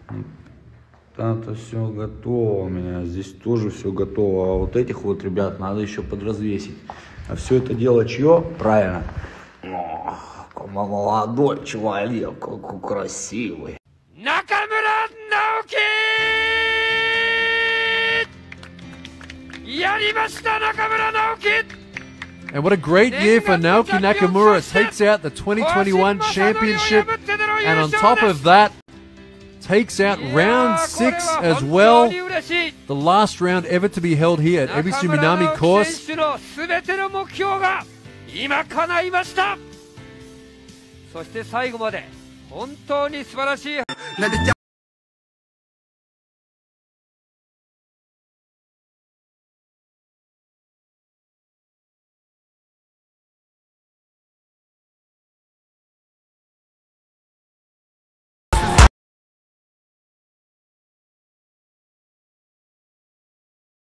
Там-то все готово у меня, здесь тоже все готово. А вот этих вот ребят надо еще подразвесить. А все это дело чье? Правильно. Какой молодой человек, какой красивый. And what a great year for Naoki Nakamura. Takes out the 2021 championship. And on top of that, takes out round 6 as well. The last round ever to be held here at Ebisu Minami course.